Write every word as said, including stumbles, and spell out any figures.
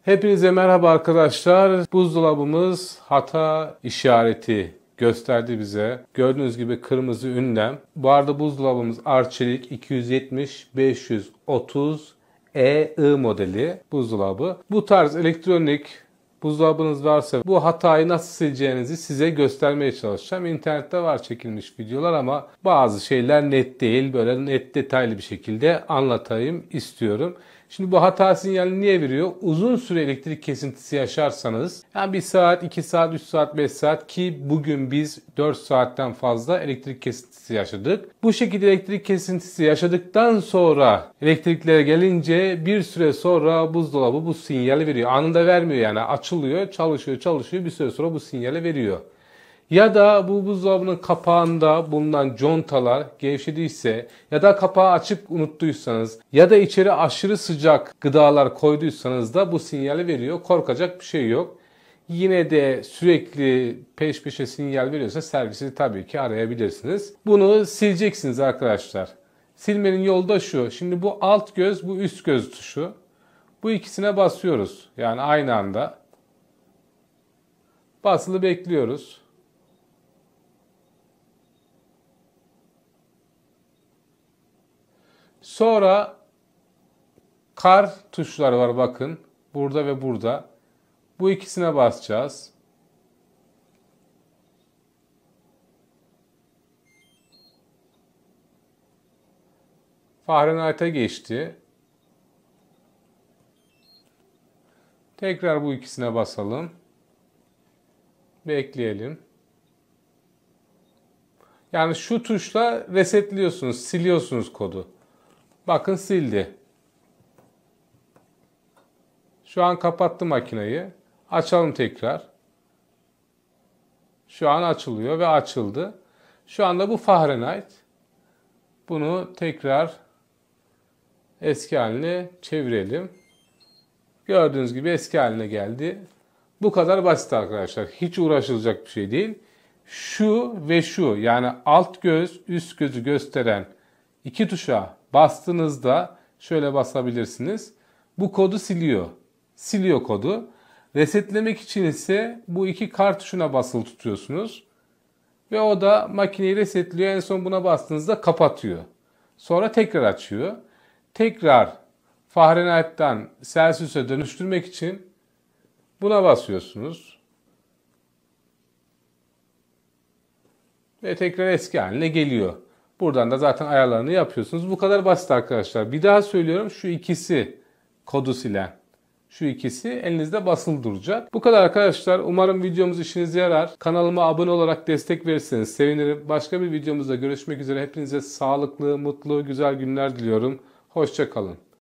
Hepinize merhaba arkadaşlar. Buzdolabımız hata işareti gösterdi bize. Gördüğünüz gibi kırmızı ünlem. Bu arada buzdolabımız Arçelik iki yüz yetmiş beş yüz otuz E I modeli buzdolabı. Bu tarz elektronik buzdolabınız varsa bu hatayı nasıl sileceğinizi size göstermeye çalışacağım. İnternette var çekilmiş videolar ama bazı şeyler net değil. Böyle net detaylı bir şekilde anlatayım istiyorum. Şimdi bu hata sinyalini niye veriyor? Uzun süre elektrik kesintisi yaşarsanız, yani bir saat, iki saat, üç saat, beş saat ki bugün biz dört saatten fazla elektrik kesintisi yaşadık. Bu şekilde elektrik kesintisi yaşadıktan sonra elektriklere gelince bir süre sonra buzdolabı bu sinyali veriyor. Anında vermiyor yani, açılıyor, çalışıyor, çalışıyor, bir süre sonra bu sinyali veriyor. Ya da bu buzdolabının kapağında bulunan contalar gevşediyse ya da kapağı açık unuttuysanız ya da içeri aşırı sıcak gıdalar koyduysanız da bu sinyali veriyor. Korkacak bir şey yok. Yine de sürekli peş peşe sinyal veriyorsa servisi tabii ki arayabilirsiniz. Bunu sileceksiniz arkadaşlar. Silmenin yolu da şu. Şimdi bu alt göz, bu üst göz tuşu. Bu ikisine basıyoruz. Yani aynı anda. Basılı bekliyoruz. Sonra kar tuşları var bakın. Burada ve burada. Bu ikisine basacağız. Fahrenheit'e geçti. Tekrar bu ikisine basalım. Bekleyelim. Yani şu tuşla resetliyorsunuz, siliyorsunuz kodu. Bakın sildi. Şu an kapattı makineyi. Açalım tekrar. Şu an açılıyor ve açıldı. Şu anda bu Fahrenheit. Bunu tekrar eski haline çevirelim. Gördüğünüz gibi eski haline geldi. Bu kadar basit arkadaşlar. Hiç uğraşılacak bir şey değil. Şu ve şu, yani alt göz, üst gözü gösteren iki tuşa bastığınızda şöyle basabilirsiniz. Bu kodu siliyor. Siliyor kodu. Resetlemek için ise bu iki kar tuşuna basılı tutuyorsunuz. Ve o da makineyi resetliyor. En son buna bastığınızda kapatıyor. Sonra tekrar açıyor. Tekrar Fahrenheit'ten Celsius'a dönüştürmek için buna basıyorsunuz. Ve tekrar eski haline geliyor. Buradan da zaten ayarlarını yapıyorsunuz. Bu kadar basit arkadaşlar. Bir daha söylüyorum, şu ikisi kodu silen. Şu ikisi elinizde basılı duracak. Bu kadar arkadaşlar. Umarım videomuz işinize yarar. Kanalıma abone olarak destek verirseniz sevinirim. Başka bir videomuzda görüşmek üzere. Hepinize sağlıklı, mutlu, güzel günler diliyorum. Hoşça kalın.